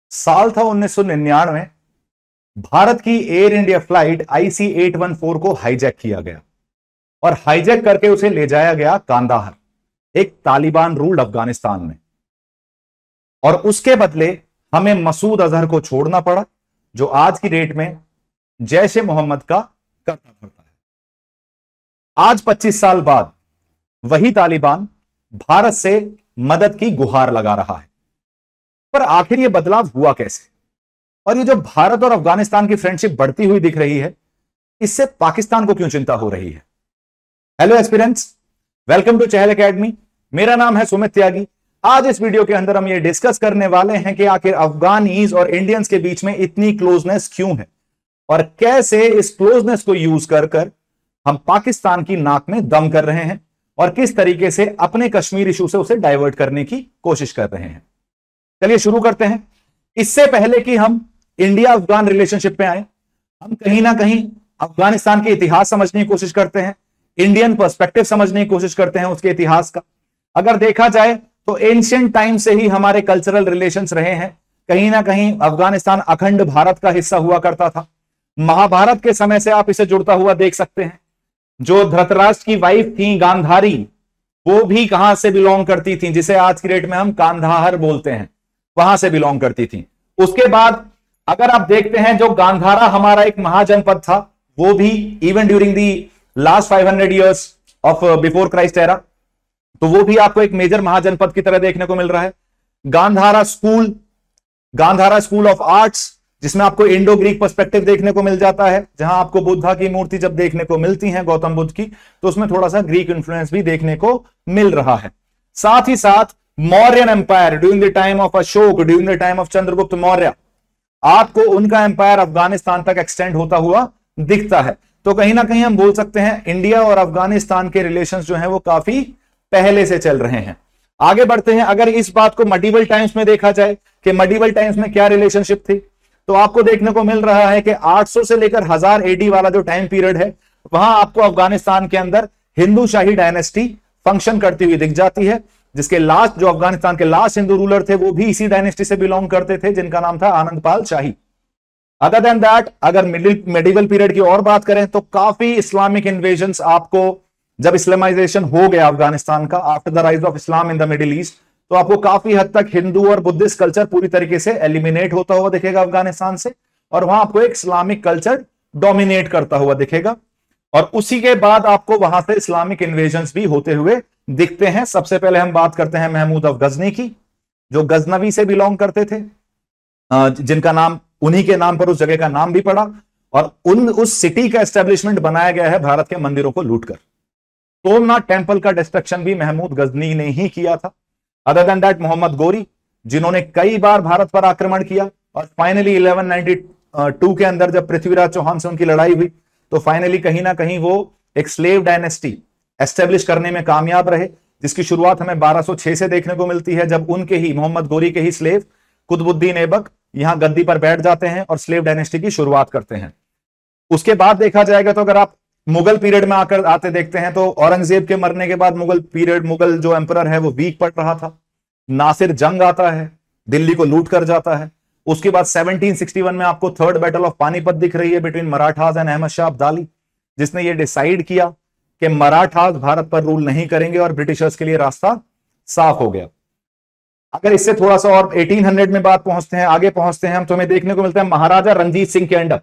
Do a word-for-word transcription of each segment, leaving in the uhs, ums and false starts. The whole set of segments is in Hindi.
साल था उन्नीस सौ निन्यानवे। भारत की Air India flight I C eight one four को हाईजैक किया गया और हाईजैक करके उसे ले जाया गया कांदाहर, एक तालिबान रूल्ड अफगानिस्तान में। और उसके बदले हमें मसूद अजहर को छोड़ना पड़ा, जो आज की डेट में जैश ए मोहम्मद का करता धरता है। आज पच्चीस साल बाद वही तालिबान भारत से मदद की गुहार लगा रहा है। पर आखिर यह बदलाव हुआ कैसे? और ये जो भारत और अफगानिस्तान की फ्रेंडशिप बढ़ती हुई दिख रही है, इससे पाकिस्तान को क्यों चिंता हो रही है? Hello aspirants, welcome to Chahal academy. मेरा नाम है सुमित त्यागी। आज इस वीडियो के अंदर हम ये डिस्कस करने वाले हैं कि आखिर अफगानीज और इंडियंस के बीच में इतनी क्लोजनेस क्यों है और कैसे इस क्लोजनेस को यूज कर कर हम पाकिस्तान की नाक में दम कर रहे हैं और किस तरीके से अपने कश्मीर इशू से उसे डाइवर्ट करने की कोशिश कर रहे हैं। चलिए शुरू करते हैं। इससे पहले कि हम इंडिया अफगान रिलेशनशिप पे आए, हम कहीं ना कहीं अफगानिस्तान के इतिहास समझने की कोशिश करते हैं, इंडियन पर्सपेक्टिव समझने की कोशिश करते हैं उसके इतिहास का। अगर देखा जाए तो एंशिएंट टाइम से ही हमारे कल्चरल रिलेशंस रहे हैं। कहीं ना कहीं अफगानिस्तान अखंड भारत का हिस्सा हुआ करता था। महाभारत के समय से आप इसे जुड़ता हुआ देख सकते हैं। जो धृतराष्ट्र की वाइफ थी गांधारी, वो भी कहां से बिलोंग करती थी, जिसे आज की डेट में हम कांधाहर बोलते हैं, वहां से बिलोंग करती थी। उसके बाद अगर आप देखते हैं, जो गांधारा हमारा एक महाजनपद था, वो भी even during the last five hundred years of before Christ era, तो वो भी आपको एक मेजर महाजनपद की तरह देखने को मिल रहा है। Gandhara school, Gandhara school of arts, जिसमें आपको इंडो ग्रीक पर्सपेक्टिव देखने को मिल जाता है, जहां आपको बुद्धा की मूर्ति जब देखने को मिलती है, गौतम बुद्ध की, तो उसमें थोड़ा सा ग्रीक इन्फ्लुएंस भी देखने को मिल रहा है। साथ ही साथ Mauryan empire during the time of Ashok, during the time of Chandragupta Maurya, आपको उनका एम्पायर अफगानिस्तान तक एक्सटेंड होता हुआ दिखता है। तो कहीं ना कहीं हम बोल सकते हैं इंडिया और अफगानिस्तान के रिलेशंस जो हैं वो काफी पहले से चल रहे हैं। आगे बढ़ते हैं। अगर इस बात को मडीवल टाइम्स में देखा जाए कि मडीवल टाइम्स में क्या रिलेशनशिप थी, तो आपको देखने को मिल रहा है कि आठ सौ से लेकर हजार एडी वाला जो टाइम पीरियड है, वहां आपको अफगानिस्तान के अंदर हिंदू शाही डायनेस्टी फंक्शन करती हुई दिख जाती है, जिसके लास्ट जो अफगानिस्तान के लास्ट हिंदू रूलर थे वो भी इसी डायनेस्टी से बिलोंग करते थे, जिनका नाम था Anandpal Shahi. Other than that, अगर मिडिल मेडिवल पीरियड की और बात करें तो काफी इस्लामिक इन्वेजन्स, आपको जब इस्लामाइजेशन हो गया अफगानिस्तान का after the rise of Islam in the Middle East, तो आपको काफी हद तक हिंदू और बुद्धिस्ट कल्चर पूरी तरीके से एलिमिनेट होता हुआ दिखेगा अफगानिस्तान से, और वहां आपको एक इस्लामिक कल्चर डोमिनेट करता हुआ दिखेगा। और उसी के बाद आपको वहां से इस्लामिक इन्वेजन्स भी होते हुए दिखते हैं। सबसे पहले हम बात करते हैं महमूद ऑफ गजनी की, जो गजनवी से बिलोंग करते थे, जिनका नाम उन्हीं के नाम पर उस जगह का नाम भी पड़ा, और उन उस सिटी का एस्टेब्लिशमेंट बनाया गया है भारत के मंदिरों को लूटकर। सोमनाथ टेंपल का डिस्ट्रक्शन भी महमूद गजनी ने ही किया था। Other than that, Mohammad Ghori, जिन्होंने कई बार भारत पर आक्रमण किया और फाइनली इलेवन नाइंटी टू के अंदर जब पृथ्वीराज चौहान से उनकी लड़ाई हुई, तो फाइनली कहीं ना कहीं वो एक स्लेव डायनेस्टी एस्टेब्लिश करने में कामयाब रहे, जिसकी शुरुआत हमें बारह सौ छह से देखने को मिलती है, जब उनके ही मोहम्मद गोरी के ही स्लेव कुतुबुद्दीन ऐबक यहां गद्दी पर बैठ जाते हैं और स्लेव डायनेस्टी की शुरुआत करते हैं। उसके बाद देखा जाएगा तो अगर आप मुगल पीरियड में आकर आते देखते हैं, तो औरंगजेब के मरने के बाद मुगल पीरियड, मुगल जो एम्परर है वो वीक पड़ रहा था। नासिर जंग आता है, दिल्ली को लूट कर जाता है। उसके बाद सेवनटीन सिक्सटी वन में आपको थर्ड बैटल ऑफ पानीपत दिख रही है बिटवीन मराठास एंड अहमद शाह अब्दाली, जिसने ये डिसाइड किया कि मराठास भारत पर रूल नहीं करेंगे और ब्रिटिशर्स के लिए रास्ता साफ हो गया। अगर इससे थोड़ा सा और एटीन हंड्रेड में बात पहुंचते हैं, आगे पहुंचते हैं हम, तो हमें देखने को मिलता है महाराजा रंजीत सिंह के अंडर,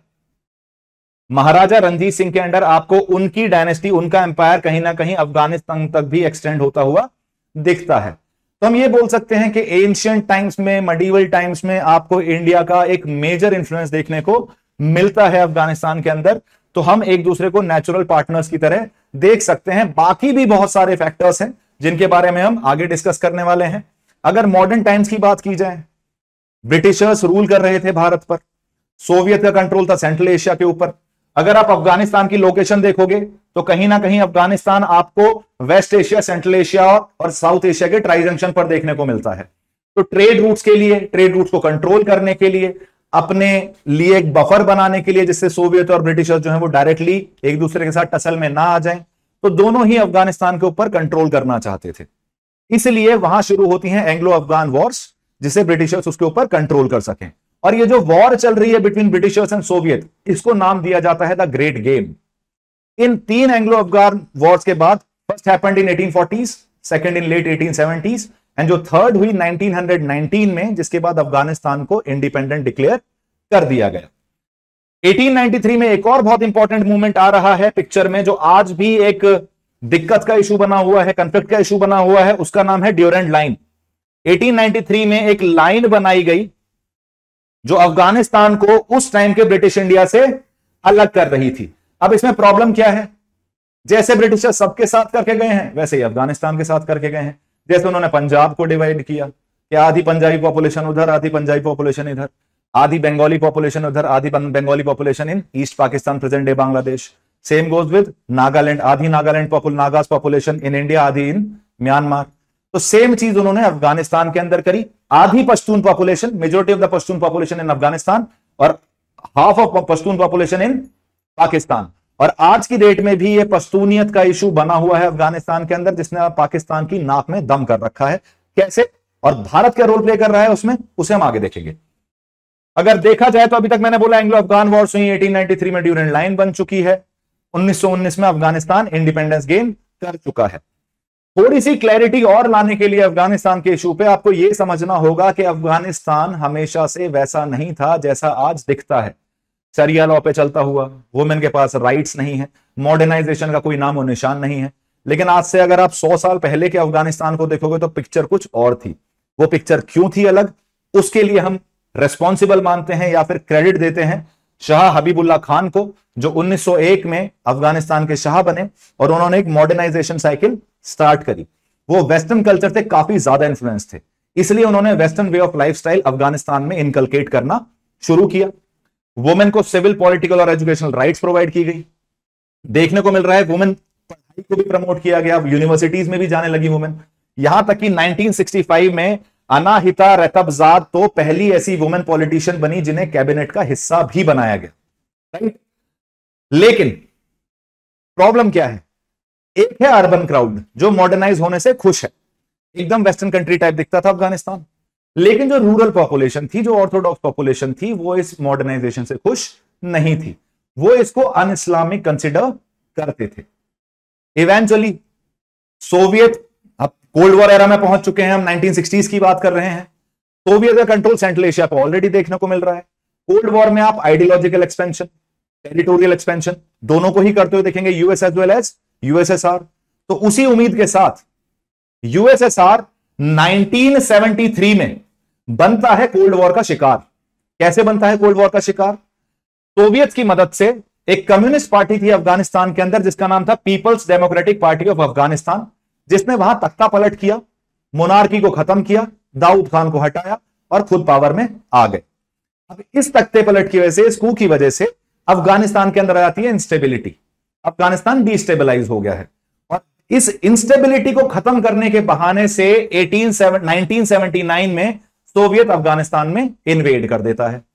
महाराजा रंजीत सिंह के अंडर आपको उनकी डायनेस्टी, उनका एम्पायर कहीं ना कहीं अफगानिस्तान तक भी एक्सटेंड होता हुआ दिखता है। तो हम ये बोल सकते हैं कि एंशिएंट टाइम्स में, मडीवल टाइम्स में आपको इंडिया का एक मेजर इंफ्लुएंस देखने को मिलता है अफगानिस्तान के अंदर। तो हम एक दूसरे को नेचुरल पार्टनर्स की तरह देख सकते हैं। बाकी भी बहुत सारे फैक्टर्स हैं जिनके बारे में हम आगे डिस्कस करने वाले हैं। अगर मॉडर्न टाइम्स की बात की जाए, ब्रिटिशर्स रूल कर रहे थे भारत पर, सोवियत का कंट्रोल था सेंट्रल एशिया के ऊपर। अगर आप अफगानिस्तान की लोकेशन देखोगे तो कहीं ना कहीं अफगानिस्तान आपको वेस्ट एशिया, सेंट्रल एशिया और साउथ एशिया के ट्राई जंक्शन पर देखने को मिलता है। तो ट्रेड रूट्स के लिए, ट्रेड रूट्स को कंट्रोल करने के लिए, अपने लिए एक बफर बनाने के लिए, जिससे सोवियत और ब्रिटिशर्स जो है वो डायरेक्टली एक दूसरे के साथ टसल में ना आ जाएं, तो दोनों ही अफगानिस्तान के ऊपर कंट्रोल करना चाहते थे। इसलिए वहां शुरू होती हैं एंग्लो अफगान वॉर्स, जिससे ब्रिटिशर्स उसके ऊपर कंट्रोल कर सकें। और ये जो वॉर चल रही है बिटवीन ब्रिटिशर्स एंड सोवियत, इसको नाम दिया जाता है द ग्रेट गेम। इन तीन एंग्लो अफगान वॉर्स के बाद first happened in eighteen forties, second in late eighteen seventies and जो थर्ड हुई नाइनटीन नाइनटीन में, जिसके बाद अफगानिस्तान को इंडिपेंडेंट डिक्लेयर कर दिया गया। एटीन नाइंटी थ्री में एक और बहुत इंपॉर्टेंट मूवमेंट आ रहा है पिक्चर में, जो आज भी एक दिक्कत का इशू बना हुआ है, कंफ्लिक्ट का इशू बना हुआ है, उसका नाम है Durand line. Eighteen ninety three में एक लाइन बनाई गई जो अफगानिस्तान को उस टाइम के ब्रिटिश इंडिया से अलग कर रही थी। अब इसमें प्रॉब्लम क्या है, जैसे ब्रिटिशर सबके साथ करके गए हैं वैसे ही अफगानिस्तान के साथ करके गए हैं। जैसे उन्होंने पंजाब को डिवाइड किया कि आधी पंजाबी पॉपुलेशन उधर, आधी पंजाबी पॉपुलेशन इधर, आधी बंगाली पॉपुलेशन उधर, आधी Bengali population in East Pakistan, present day Bangladesh. Same goes with Nagaland, आधी Nagaland Nagas population in India, आधी इन म्यांमार। तो सेम चीज उन्होंने अफगानिस्तान के अंदर करी। आधी Pashtun population, majority of the Pashtun population in Afghanistan और half of Pashtun population in Pakistan. और आज की डेट में भी ये पश्तूनियत का इशू बना हुआ है अफगानिस्तान के अंदर, जिसने पाकिस्तान की नाक में दम कर रखा है। कैसे और भारत क्या रोल प्ले कर रहा है उसमें, उसे हम आगे देखेंगे। अगर देखा जाए तो अभी तक मैंने बोला एंग्लो अफगान वॉर्स हुई, एटीन नाइंटी थ्री में ड्यूरेंट लाइन बन चुकी है, उन्नीस सौ उन्नीस में अफगानिस्तान इंडिपेंडेंस गेन कर चुका है। थोड़ी सी क्लैरिटी और लाने के लिए अफगानिस्तान के इशू पे आपको यह समझना होगा कि अफगानिस्तान हमेशा से वैसा नहीं था जैसा आज दिखता है। शरिया लॉ पे चलता हुआ, वुमेन के पास राइट्स नहीं है, मॉडर्नाइजेशन का कोई नाम और निशान नहीं है। लेकिन आज से अगर आप सौ साल पहले के अफगानिस्तान को देखोगे तो पिक्चर कुछ और थी। वो पिक्चर क्यों थी अलग, उसके लिए हम रेस्पॉन्सिबल मानते हैं या फिर क्रेडिट देते हैं शाह हबीबुल्लाह खान को, जो उन्नीस सौ एक में अफगानिस्तान के शाह बने और उन्होंने एक मॉडर्नाइजेशन साइकिल स्टार्ट करी। वो वेस्टर्न कल्चर से काफी ज्यादा इन्फ्लुएंस थे, इसलिए उन्होंने western way of lifestyle Afghanistan में इनकलकेट करना शुरू किया। वुमेन को सिविल, पॉलिटिकल और एजुकेशनल राइट्स प्रोवाइड की गई। देखने को मिल रहा है वुमेन पढ़ाई को भी प्रमोट किया गया, यूनिवर्सिटीज में भी जाने लगी वुमेन। यहां तक कि नाइनटीन सिक्सटी फाइव में अनाहिता रतबजाद तो पहली ऐसी वुमेन पॉलिटिशियन बनी जिन्हें कैबिनेट का हिस्सा भी बनाया गया, राइट। लेकिन प्रॉब्लम क्या है, एक है अर्बन क्राउड जो मॉडर्नाइज होने से खुश है, एकदम वेस्टर्न कंट्री टाइप दिखता था अफगानिस्तान। लेकिन जो रूरल पॉपुलेशन थी, जो ऑर्थोडॉक्स पॉपुलेशन थी, वो इस मॉडर्नाइजेशन से खुश नहीं थी, वो इसको अन इस्लामिक कंसिडर करते थे। इवेंचुअली सोवियत, अब कोल्ड वॉर एरा में पहुंच चुके हैं हम, नाइनटीन सिक्सटीज़ की बात कर रहे हैं। सोवियत का कंट्रोल सेंट्रल एशिया पर ऑलरेडी देखने को मिल रहा है। कोल्ड वॉर में आप आइडियोलॉजिकल एक्सपेंशन, टेरिटोरियल एक्सपेंशन दोनों को ही करते हुए देखेंगे, US as well as USSR. तो उसी उम्मीद के साथ यूएसएसआर नाइनटीन सेवेंटी थ्री में बनता है कोल्ड वॉर का शिकार। कैसे बनता है कोल्ड वॉर का शिकार? सोवियत की मदद से एक कम्युनिस्ट पार्टी थी अफगानिस्तान के अंदर जिसका नाम था People's Democratic Party of Afghanistan, जिसने वहां तख्ता पलट किया, मोनार्की को खत्म किया, दाऊद खान को हटाया और खुद पावर में आ गए। अब इस तख्ते पलट की वजह से, इस कू की वजह से अफगानिस्तान के अंदर आती है इंस्टेबिलिटी। अफगानिस्तान डिस्टेबलाइज हो गया है और इस इंस्टेबिलिटी को खत्म करने के बहाने से नाइनटीन सेवेंटी नाइन में सोवियत अफगानिस्तान में इन्वेड कर देता है।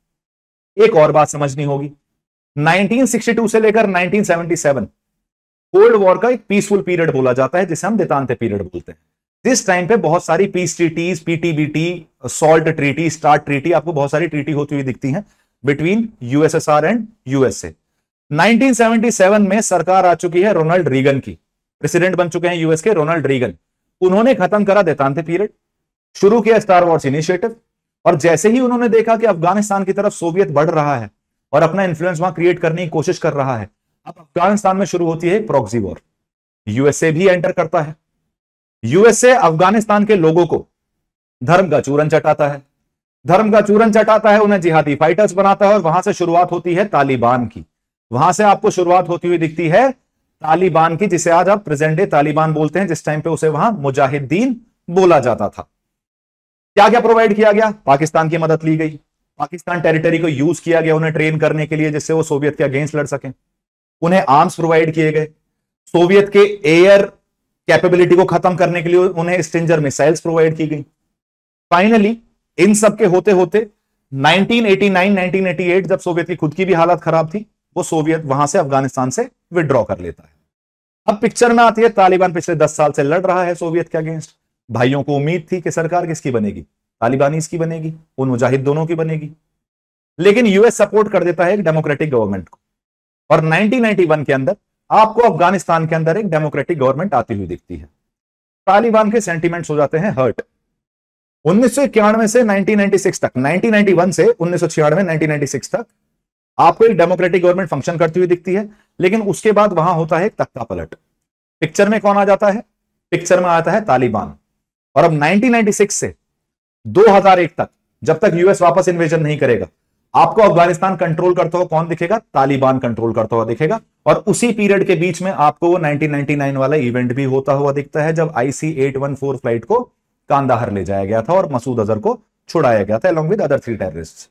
एक और बात समझनी होगी, नाइनटीन सिक्सटी टू से लेकर nineteen seventy seven cold war का एक पीसफुल पीरियड बोला जाता है, जिसे हम देतांते पीरियड बोलते हैं। जिस टाइम पे बहुत सारी peace treaties, PTBT, SALT treaty, START treaty, आपको बहुत सारी ट्रीटी होती हुई दिखती हैं between USSR and USA. Nineteen seventy seven में सरकार आ चुकी है रोनाल्ड रीगन की, प्रेसिडेंट बन चुके हैं यूएस के रोनाल्ड रीगन। उन्होंने खत्म करा देतांते पीरियड, शुरू किया स्टार वॉर्स इनिशिएटिव, और जैसे ही उन्होंने देखा कि अफगानिस्तान की तरफ सोवियत बढ़ रहा है और अपना इंफ्लुएंस वहां क्रिएट करने की कोशिश कर रहा है, अब अफगानिस्तान में शुरू होती है प्रॉक्सी वॉर। यूएसए भी एंटर करता है। यूएसए अफगानिस्तान के लोगों को धर्म का चूरन चटाता है, धर्म का चूरन चटाता है, उन्हें जिहादी फाइटर्स बनाता है और वहां से शुरुआत होती है तालिबान की। वहां से आपको शुरुआत होती हुई दिखती है तालिबान की, जिसे आज आप प्रेजेंट डे तालिबान बोलते हैं, जिस टाइम पे उसे वहां मुजाहिदीन बोला जाता था। क्या क्या प्रोवाइड किया गया? पाकिस्तान की मदद ली गई, पाकिस्तान टेरिटरी को यूज किया गया उन्हें ट्रेन करने के लिए, जिससे वो सोवियत के अगेंस्ट लड़ सकें। उन्हें आर्म्स प्रोवाइड किए गए, सोवियत के एयर कैपेबिलिटी को खत्म करने के लिए उन्हें स्टिंजर मिसाइल्स प्रोवाइड की गई। फाइनली इन सब के होते होते nineteen eighty nine nineteen eighty eight, जब सोवियत की खुद की भी हालत खराब थी, वो सोवियत वहां से अफगानिस्तान से विड्रॉ कर लेता है। अब पिक्चर में आती है तालिबान पिछले दस साल से लड़ रहा है सोवियत के अगेंस्ट। भाइयों को उम्मीद थी कि सरकार किसकी बनेगी? तालिबानीज की बनेगी, उन मुजाहिद दोनों की बनेगी। लेकिन यूएस सपोर्ट कर देता है एक डेमोक्रेटिक गवर्नमेंट को, और नाइनटीन नाइंटी वन के अंदर आपको अफगानिस्तान के अंदर एक डेमोक्रेटिक गवर्नमेंट आती हुई दिखती है। तालिबान के सेंटिमेंट्स हो जाते हैं हर्ट। उन्नीस सौ इक्यानवे से नाइनटीन नाइंटी सिक्स तक, नाइनटीन नाइंटी वन से उन्नीस सौ छियानवे नाइनटीन नाइंटी सिक्स तक आपको एक डेमोक्रेटिक गवर्नमेंट फंक्शन करती हुई दिखती है। लेकिन उसके बाद वहां होता है एक तख्ता पलट। पिक्चर में कौन आ जाता है? पिक्चर में आता है तालिबान। और अब नाइनटीन नाइंटी सिक्स से दो हज़ार एक तक, जब तक यूएस वापस इन्वेजन नहीं करेगा, आपको अफगानिस्तान कंट्रोल करता हुआ कौन दिखेगा? तालिबान कंट्रोल करता हुआ दिखेगा। और उसी पीरियड के बीच में आपको वो नाइनटीन नाइंटी नाइन वाला इवेंट भी होता हुआ दिखता है, जब I C eight one four flight को कांदाहर ले जाया गया था और मसूद अजहर को छुड़ाया गया था along with other three terrorists.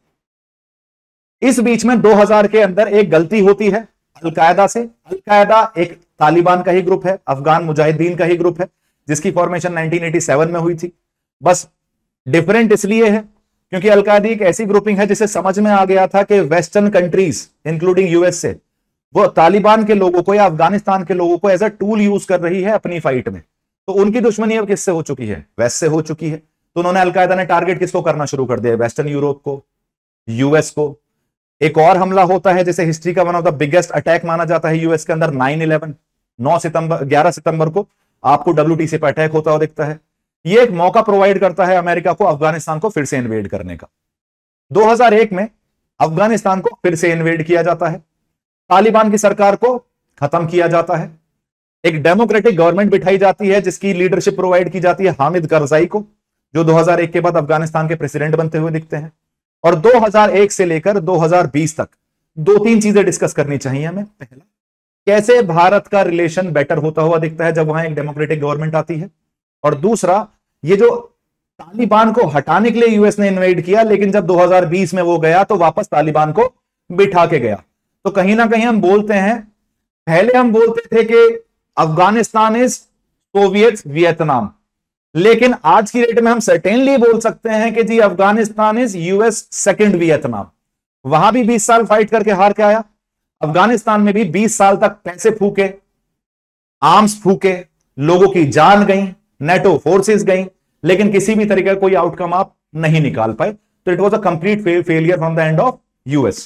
इस बीच में दो हज़ार के अंदर एक गलती होती है अलकायदा से। अलकायदा एक तालिबान का ही ग्रुप है, अफगान मुजाहिदीन का ही ग्रुप है, जिसकी फॉर्मेशन नाइनटीन एटी सेवन में हुई थी। बस डिफरेंट इसलिए है क्योंकि अलकायदा एक ऐसी ग्रुपिंग है जिसे समझ में आ गया था कि वेस्टर्न कंट्रीज इंक्लूडिंग यूएस से वो तालिबान के लोगों को या अफगानिस्तान के लोगों को एज अ टूल यूज कर रही है अपनी फाइट में। तो उनकी दुश्मनी अब किससे हो चुकी है? वेस्ट से हो चुकी है। तो उन्होंने अलकायदा ने टारगेट किसको करना शुरू कर दिया? वेस्टर्न यूरोप को, यूएस को। एक और हमला होता है जिसे हिस्ट्री का one of the biggest attack माना जाता है यूएस के अंदर, नाइन इलेवन, नौ सितंबर ग्यारह सितंबर को आपको डब्ल्यूटीसी पर अटैक होता हुआ दिखता है। ये एक मौका प्रोवाइड करता है अमेरिका को अफगानिस्तान को फिर से इन्वेड करने का। दो हज़ार एक में अफगानिस्तान को फिर से इन्वेड किया जाता है, तालिबान की सरकार को खत्म किया जाता है, एक डेमोक्रेटिक गवर्नमेंट बिठाई जाती है जिसकी लीडरशिप प्रोवाइड की जाती है हामिद करजाई को, जो दो हज़ार एक के बाद अफगानिस्तान के प्रेसिडेंट बनते हुए दिखते हैं। और दो हज़ार एक से लेकर दो हज़ार बीस तक दो तीन चीजें डिस्कस करनी चाहिए हमें। पहला, कैसे भारत का रिलेशन बेटर होता हुआ दिखता है जब वहां एक डेमोक्रेटिक गवर्नमेंट आती है। और दूसरा, ये जो तालिबान को हटाने के लिए यूएस ने इन्वेड किया, लेकिन जब दो हज़ार बीस में वो गया तो वापस तालिबान को बिठा के गया। तो कहीं ना कहीं हम बोलते हैं, पहले हम बोलते थे कि अफगानिस्तान इज सोवियत वियतनाम, लेकिन आज की डेट में हम सर्टेनली बोल सकते हैं कि जी Afghanistan is US second Vietnam. वहां भी बीस साल फाइट करके हार के आया, अफगानिस्तान में भी बीस साल तक पैसे फूके, आर्म्स फूके, लोगों की जान गई, नेटो फोर्सेस गई, लेकिन किसी भी तरीके का कोई आउटकम आप नहीं निकाल पाए। तो it was a complete failure from the end of US.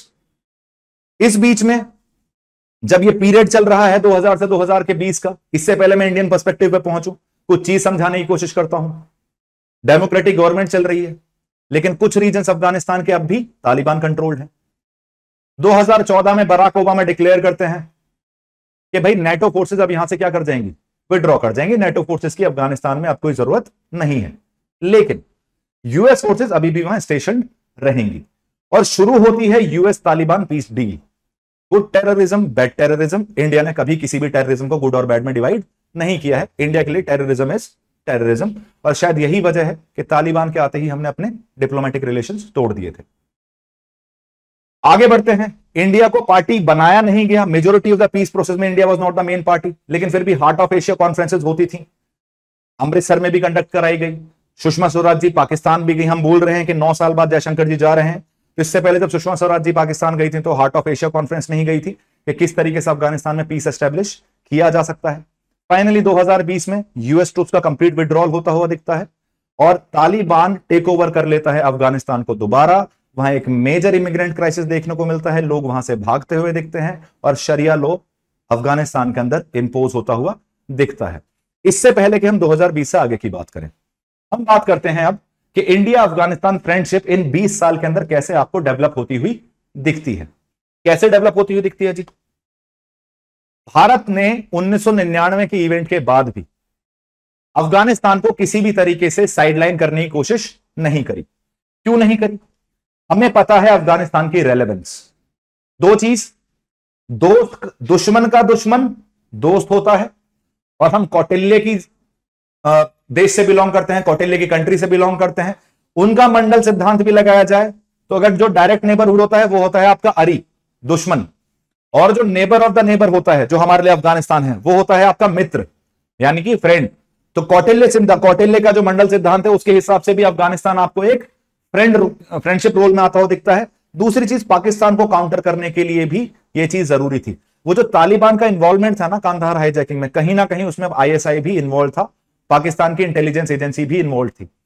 इस बीच में जब ये पीरियड चल रहा है दो हज़ार से दो हज़ार के बीस का, इससे पहले मैं इंडियन पर्सपेक्टिव पे पहुंचूं, कुछ चीज समझाने की कोशिश करता हूं। डेमोक्रेटिक गवर्नमेंट चल रही है, लेकिन कुछ रीजन्स अफगानिस्तान के अब भी तालिबान कंट्रोल्ड है। दो हज़ार चौदह में बराक ओबामा डिक्लेयर करते हैं कि भाई नेटो फोर्सेस अब यहां से क्या कर जाएंगी? विड्रॉ कर जाएंगे। नेटो फोर्सेस की अफगानिस्तान में अब कोई जरूरत नहीं है, लेकिन यूएस फोर्सेस अभी भी वहां स्टेशन रहेंगी। और शुरू होती है US Taliban peace deal. Good terrorism, bad terrorism, India ने कभी किसी भी टेररिज्म को गुड और बैड में डिवाइड नहीं किया है। इंडिया के लिए टेररिज्म इज टेररिज्म, और शायद यही वजह है कि तालिबान के आते ही हमने अपने डिप्लोमेटिक रिलेशंस तोड़ दिए थे। आगे बढ़ते हैं। इंडिया को पार्टी बनाया नहीं गया, majority of the peace process में India was not the main party, लेकिन फिर भी हार्ट ऑफ एशिया कॉन्फ्रेंसेस होती थी, अमृतसर में भी कंडक्ट कराई गई। सुषमा स्वराज जी पाकिस्तान भी गई। हम बोल रहे हैं कि नौ साल बाद जयशंकर जी जा रहे हैं, तो इससे पहले जब सुषमा स्वराज जी पाकिस्तान गई थी तो हार्ट ऑफ एशिया कॉन्फ्रेंस नहीं गई थी कि किस तरीके से अफगानिस्तान में पीस एस्टेब्लिश किया जा सकता है। फाइनली दो हज़ार बीस में यूएस ट्रूप्स का कंप्लीट विड्रॉल होता हुआ दिखता है और तालिबान टेक ओवर कर लेता है अफगानिस्तान को दोबारा। वहां एक मेजर इमिग्रेंट क्राइसिस देखने को मिलता है, लोग वहां से भागते हुए दिखते हैं और शरिया लॉ अफगानिस्तान के अंदर इंपोज होता हुआ दिखता है। इससे पहले कि हम दो हज़ार बीस से आगे की बात करें, हम बात करते हैं अब कि इंडिया अफगानिस्तान फ्रेंडशिप इन बीस साल के अंदर कैसे आपको डेवलप होती हुई दिखती है। कैसे डेवलप होती हुई दिखती है जी? भारत ने उन्नीस सौ निन्यानवे के इवेंट के बाद भी अफगानिस्तान को किसी भी तरीके से साइडलाइन करने की कोशिश नहीं करी। क्यों नहीं करी? हमें पता है अफगानिस्तान की रेलेवेंस। दो चीज, दोस्त दुश्मन का दुश्मन दोस्त होता है, और हम कौटिल्य की आ, देश से बिलोंग करते हैं, कौटिल्य की कंट्री से बिलोंग करते हैं। उनका मंडल सिद्धांत भी लगाया जाए तो अगर जो डायरेक्ट नेबरहुड होता है वो होता है आपका अरी, दुश्मन, और जो नेबर ऑफ द नेबर होता है जो हमारे लिए अफगानिस्तान है वो होता है आपका मित्र, यानी कि फ्रेंड। तो कौटिल्य सिद्धांत, कौटिल्य का जो मंडल सिद्धांत है उसके हिसाब से भी अफगानिस्तान आपको एक फ्रेंड फ्रेंडशिप रोल में आता हुआ दिखता है। दूसरी चीज, पाकिस्तान को काउंटर करने के लिए भी ये चीज जरूरी थी। वो जो तालिबान का इन्वॉल्वमेंट था ना कांधार हाईजैकिंग में, कहीं ना कहीं उसमें आईएसआई भी इन्वॉल्व था, पाकिस्तान की इंटेलिजेंस एजेंसी भी इन्वॉल्व थी।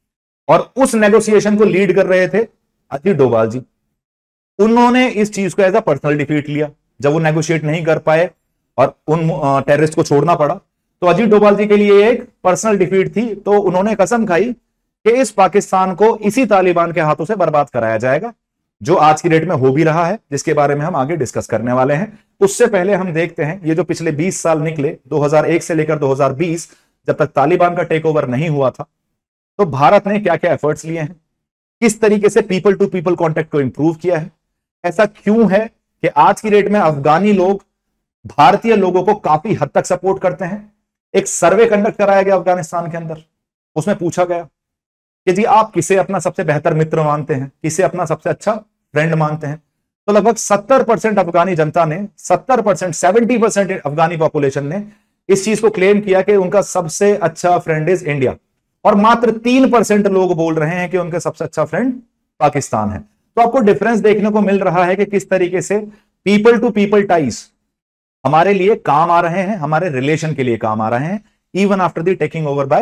और उस नेगोशिएशन को लीड कर रहे थे अजीत डोभाल जी। उन्होंने इस चीज को एज अ पर्सनल डिफीट लिया जब वो नेगोशिएट नहीं कर पाए और उन टेररिस्ट को छोड़ना पड़ा। तो अजीत डोभाल जी के लिए एक पर्सनल डिफीट थी, तो उन्होंने कसम खाई कि इस पाकिस्तान को इसी तालिबान के हाथों से बर्बाद कराया जाएगा, जो आज की डेट में हो भी रहा है, जिसके बारे में हम आगे डिस्कस करने वाले हैं। उससे पहले हम देखते हैं ये जो पिछले बीस साल निकले, दो हज़ार एक से लेकर दो हज़ार बीस, जब तक तालिबान का टेक ओवर नहीं हुआ था, तो भारत ने क्या क्या एफर्ट्स लिए हैं, किस तरीके से पीपल टू पीपल कॉन्टेक्ट को इंप्रूव किया है, ऐसा क्यों है कि आज की डेट में अफगानी लोग भारतीय लोगों को काफी हद तक सपोर्ट करते हैं। एक सर्वे कंडक्ट कराया गया अफगानिस्तान के अंदर, उसमें पूछा गया कि जी आप किसे अपना सबसे बेहतर मित्र मानते हैं, किसे अपना सबसे अच्छा फ्रेंड मानते हैं। तो लगभग सत्तर परसेंट अफगानी जनता ने, सत्तर percent seventy percent Afghani population ने इस चीज को क्लेम किया कि उनका सबसे अच्छा फ्रेंड इज इंडिया, और मात्र तीन परसेंट लोग बोल रहे हैं कि उनका सबसे अच्छा फ्रेंड पाकिस्तान है। तो आपको डिफरेंस देखने को मिल रहा है कि किस तरीके से पीपल टू पीपल टाइज हमारे लिए काम आ रहे हैं, हमारे रिलेशन के लिए काम आ रहे हैं, even after the taking over by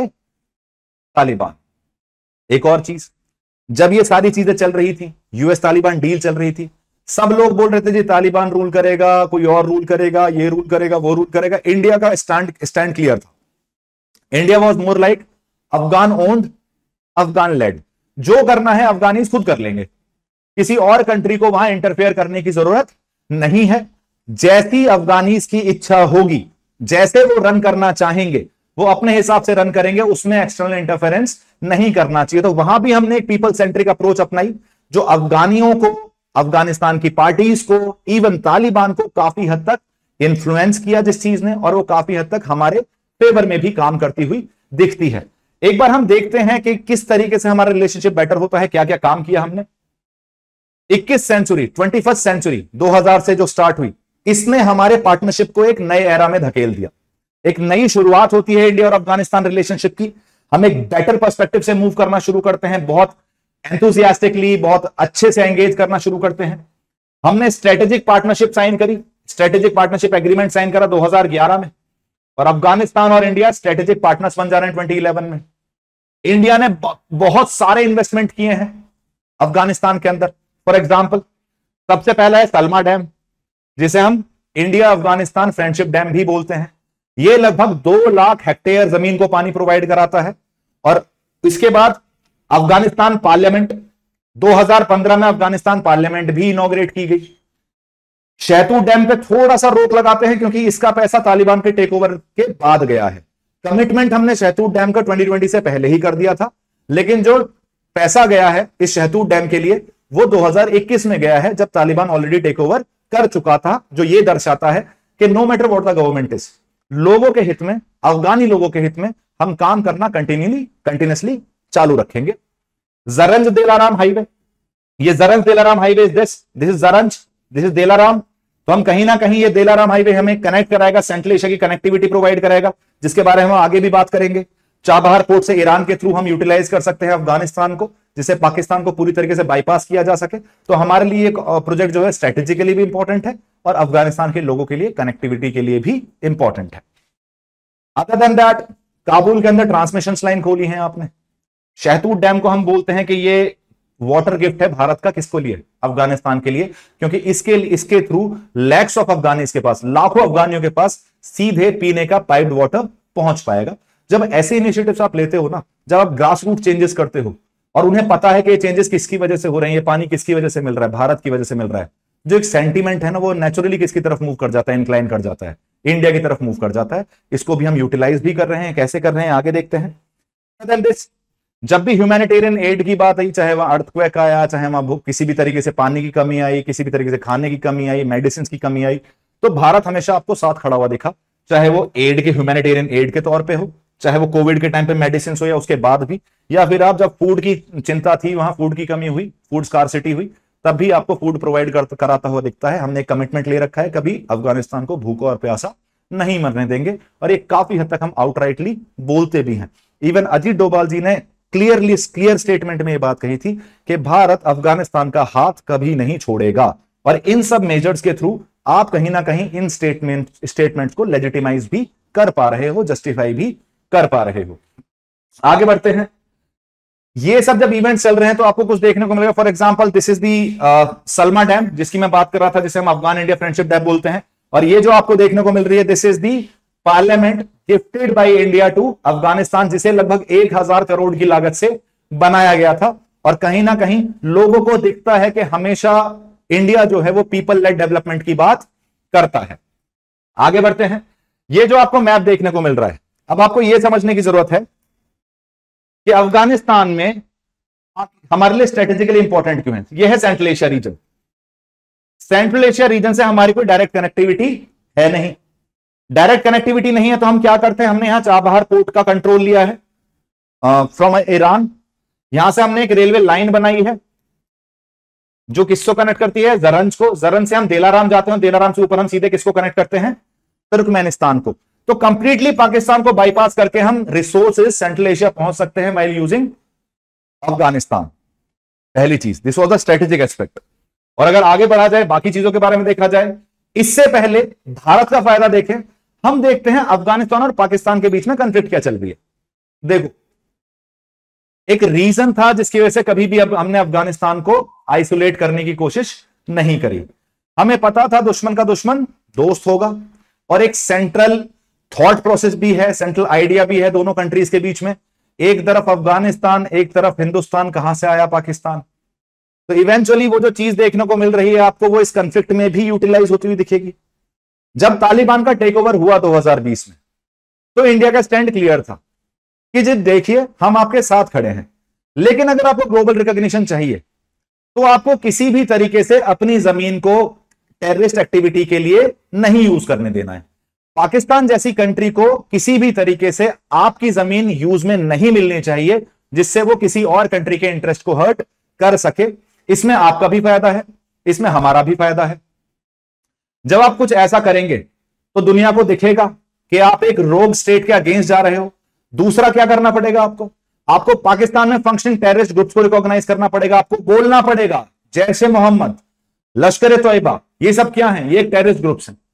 Taliban. एक और चीज, जब ये सारी चीजें चल रही थी, यूएस तालिबान डील चल रही थी, सब लोग बोल रहे थे जी तालिबान रूल करेगा, कोई और रूल करेगा, ये रूल करेगा, वो रूल करेगा। इंडिया का स्टैंड स्टैंड क्लियर था। India was more like Afghan owned, Afghan led. जो करना है अफगानीज खुद कर लेंगे, किसी और कंट्री को वहां इंटरफेयर करने की जरूरत नहीं है। जैसी अफगानीज की इच्छा होगी, जैसे वो रन करना चाहेंगे, वो अपने हिसाब से रन करेंगे, उसमें एक्सटर्नल इंटरफेरेंस नहीं करना चाहिए। तो वहां भी हमने एक पीपल सेंट्रिक अप्रोच अपनाई, जो अफगानियों को, अफगानिस्तान की पार्टीज को, इवन तालिबान को काफी हद तक इंफ्लुएंस किया जिस चीज ने, और वो काफी हद तक हमारे फेवर में भी काम करती हुई दिखती है। एक बार हम देखते हैं कि किस तरीके से हमारा रिलेशनशिप बेटर होता है, क्या क्या काम किया हमने। इक्कीस सेंचुरी, ट्वेंटी फर्स्ट सेंचुरी दो हज़ार से जो स्टार्ट हुई, इसने हमारे पार्टनरशिप को एक नए एरा में धकेल दिया। एक नई शुरुआत होती है इंडिया और अफगानिस्तान रिलेशनशिप की। हम एक बेटर पर्सपेक्टिव से मूव करना शुरू करते हैं, बहुत एंथुसियास्टिकली, बहुत अच्छे से एंगेज करना शुरू करते हैं। हमने स्ट्रेटेजिक पार्टनरशिप साइन करी, स्ट्रेटेजिक पार्टनरशिप एग्रीमेंट साइन करा दो हज़ार ग्यारह में, और अफगानिस्तान और इंडिया स्ट्रेटेजिक पार्टनर्स बन जा रहे हैं ट्वेंटी इलेवन में। इंडिया ने बहुत सारे इन्वेस्टमेंट किए हैं अफगानिस्तान के अंदर। फॉर एग्जाम्पल, सबसे पहला है सलमा डैम, जिसे हम इंडिया अफगानिस्तान फ्रेंडशिप डैम भी बोलते हैं। यह लगभग दो लाख हेक्टेयर जमीन को पानी प्रोवाइड कराता है। और इसके बाद अफगानिस्तान पार्लियामेंट, दो हज़ार पंद्रह में अफगानिस्तान पार्लियामेंट भी इनॉग्रेट की गई। शहतूत डैम पे थोड़ा सा रोक लगाते हैं क्योंकि इसका पैसा तालिबान के टेक ओवर के बाद गया है। कमिटमेंट हमने शहतूत डैम का ट्वेंटी ट्वेंटी से पहले ही कर दिया था, लेकिन जो पैसा गया है इस शहतूत डैम के लिए वो दो हज़ार इक्कीस में गया है, जब तालिबान ऑलरेडी टेक ओवर कर चुका था। जो ये दर्शाता है कि no matter what the government is, लोगों के हित में, अफगानी लोगों के हित में हम काम करना कंटिन्यूली कंटिन्यूसली चालू रखेंगे। जरंज दिलाराम हाईवे, ये Zaranj Delaram highway is this this is Zaranj, this is Delaram. तो हम कहीं ना कहीं ये दिलाराम हाईवे हमें कनेक्ट कराएगा, सेंट्रल एशिया की कनेक्टिविटी प्रोवाइड करेगा, जिसके बारे में हम आगे भी बात करेंगे। चाबहार पोर्ट से ईरान के थ्रू हम यूटिलाइज कर सकते हैं अफगानिस्तान को, जिससे पाकिस्तान को पूरी तरीके से बाईपास किया जा सके। तो हमारे लिए एक प्रोजेक्ट जो है स्ट्रेटेजिकली भी इंपॉर्टेंट है और अफगानिस्तान के लोगों के लिए कनेक्टिविटी के लिए भी इंपॉर्टेंट है। अदर देन दैट, काबुल के अंदर ट्रांसमिशन लाइन खोली है आपने। शहतूत डैम को हम बोलते हैं कि ये वाटर गिफ्ट है भारत का, किसको लिए? अफगानिस्तान के लिए, क्योंकि इसके इसके थ्रू लैक्स ऑफ अफगानीज के पास, लाखों अफगानियों के पास सीधे पीने का पाइप्ड वाटर पहुंच पाएगा। जब ऐसे इनिशिएटिव्स आप लेते हो ना, जब आप ग्रास रूट चेंजेस करते हो और उन्हें पता है कि ये चेंजेस किसकी वजह से हो रहे हैं, ये पानी किसकी वजह से मिल रहा है, भारत की वजह से मिल रहा है, जो एक सेंटीमेंट है ना, वो नेचुरली किसकी तरफ मूव कर जाता है, इंक्लाइन कर जाता है, इंडिया की तरफ मूव कर जाता है। इसको भी हम यूटिलाइज भी कर रहे हैं, कैसे कर रहे हैं आगे देखते हैं। जब भी ह्यूमैनिटेरियन एड की बात आई, चाहे वहां अर्थक्वेक आया, चाहे वहां किसी भी तरीके से पानी की कमी आई, किसी भी तरीके से खाने की कमी आई, मेडिसिन की कमी आई, तो भारत हमेशा आपको साथ खड़ा हुआ दिखा, चाहे वो एड के, ह्यूमैनिटेरियन एड के तौर पे हो, चाहे वो कोविड के टाइम पे मेडिसिन हो या उसके बाद भी, या फिर आप जब फूड की चिंता थी, वहां फूड की कमी हुई, फूड स्कार्सिटी हुई, तब भी आपको फूड प्रोवाइड कर, कराता हुआ दिखता है। हमने एक कमिटमेंट ले रखा है, कभी अफगानिस्तान को भूखा और प्यासा नहीं मरने देंगे, और एक काफी हद तक हम आउटराइटली बोलते भी हैं। इवन अजीत डोभाल जी ने क्लियरली क्लियर स्टेटमेंट में यह बात कही थी कि भारत अफगानिस्तान का हाथ कभी नहीं छोड़ेगा, और इन सब मेजर्स के थ्रू आप कहीं ना कहीं इन स्टेटमेंट स्टेटमेंट्स को लेजिटिमाइज भी कर पा रहे हो, जस्टिफाई भी कर पा रहे हो। आगे बढ़ते हैं। ये सब जब इवेंट्स चल रहे हैं तो आपको कुछ देखने को मिलेगा। For example this is the Salma dam जिसकी मैं बात कर रहा था, जिसे हम अफगान इंडिया फ्रेंडशिप डैम बोलते हैं। और ये जो आपको देखने को मिल रही है this is the parliament gifted by India to Afghanistan, जिसे लगभग एक हजार करोड़ की लागत से बनाया गया था। और कहीं ना कहीं लोगों को दिखता है कि हमेशा इंडिया जो है वो पीपल लेड डेवलपमेंट की बात करता है। आगे बढ़ते हैं। ये जो आपको मैप देखने को मिल रहा है, अब आपको यह समझने की जरूरत है कि अफगानिस्तान में हमारे लिए स्ट्रेटेजिकली इंपॉर्टेंट क्यों है। यह है Central Asia region. Central Asia region से हमारी कोई डायरेक्ट कनेक्टिविटी है नहीं। डायरेक्ट कनेक्टिविटी नहीं है तो हम क्या करते हैं, हमने यहां चाबहार पोर्ट का कंट्रोल लिया है फ्रॉम ईरान। यहां से हमने एक रेलवे लाइन बनाई है जो किसको कनेक्ट करती है, जरंज को। जरंज से हम दिलाराम जाते हैं, दिलाराम से ऊपर हम सीधे किसको कनेक्ट करते हैं, तुर्कमेनिस्तान को। तो कंप्लीटली पाकिस्तान को बाईपास करके हम रिसोर्सेज सेंट्रल एशिया पहुंच सकते हैं व्हाइल यूजिंग अफगानिस्तान। पहली चीज, this was the strategic aspect. और अगर आगे बढ़ा जाए, बाकी चीजों के बारे में देखा जाए, इससे पहले भारत का फायदा देखें। हम देखते हैं अफगानिस्तान और पाकिस्तान के बीच में कंफ्लिक्ट क्या चल रही है। देखो, एक रीजन था जिसकी वजह से कभी भी अब हमने अफगानिस्तान को आइसोलेट करने की कोशिश नहीं करी। हमें पता था दुश्मन का दुश्मन दोस्त होगा, और एक सेंट्रल थॉट प्रोसेस भी है, सेंट्रल आइडिया भी है दोनों कंट्रीज के बीच में। एक तरफ अफगानिस्तान, एक तरफ हिंदुस्तान। कहां से आया पाकिस्तान। तो इवेंचुअली वो जो चीज देखने को मिल रही है आपको, वो इस कंफ्लिक्ट में भी यूटिलाइज होती हुई दिखेगी। जब तालिबान का टेक ओवर हुआ दो हज़ार बीस में, तो इंडिया का स्टैंड क्लियर था कि जी देखिए हम आपके साथ खड़े हैं, लेकिन अगर आपको ग्लोबल रिकॉग्निशन चाहिए तो आपको किसी भी तरीके से अपनी जमीन को टेररिस्ट एक्टिविटी के लिए नहीं यूज करने देना है। पाकिस्तान जैसी कंट्री को किसी भी तरीके से आपकी जमीन यूज में नहीं मिलनी चाहिए जिससे वो किसी और कंट्री के इंटरेस्ट को हर्ट कर सके। इसमें आपका भी फायदा है, इसमें हमारा भी फायदा है। जब आप कुछ ऐसा करेंगे तो दुनिया को दिखेगा कि आप एक रोग स्टेट के अगेंस्ट जा रहे हो। दूसरा क्या करना पड़ेगा आपको, आपको पाकिस्तान में फंक्शनिंग टेररिस्ट ग्रुप्स को रिकॉग्नाइज करना पड़ेगा। आपको बोलना पड़ेगा जैश ए मोहम्मद, लश्कर ए तोयबा, ये सब क्या हैं, ये एक टेररिस्ट ग्रुप्स हैं।